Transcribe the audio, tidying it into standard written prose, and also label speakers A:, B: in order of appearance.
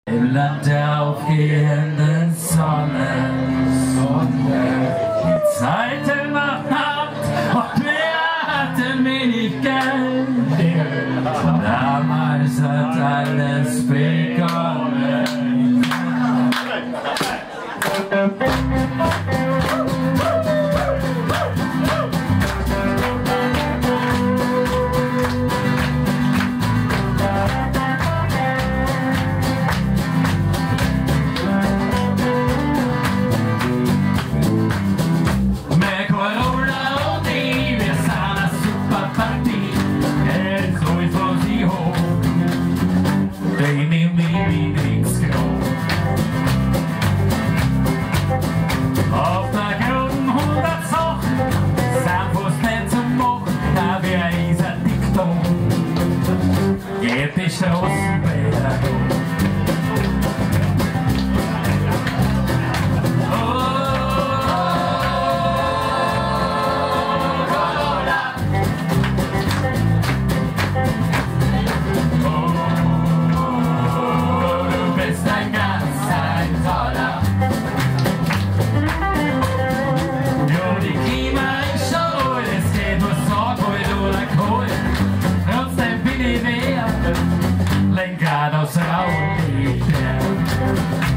A: Im Land der aufgehenden Sonne, die Zeiten waren hart und wir hatten wenig Geld. Damals hat alles begonnen. Med Corolla och ni, vi är sanna superparti. Ett skoj från sig ihåg. Det är min drickskrog. Auf der Grund 100 Sachen, Sanfos nicht zum Machen, da wir ist ein Diktum. Geht die Straßenbäder hoch. Lenkrad aus Raum liegt der.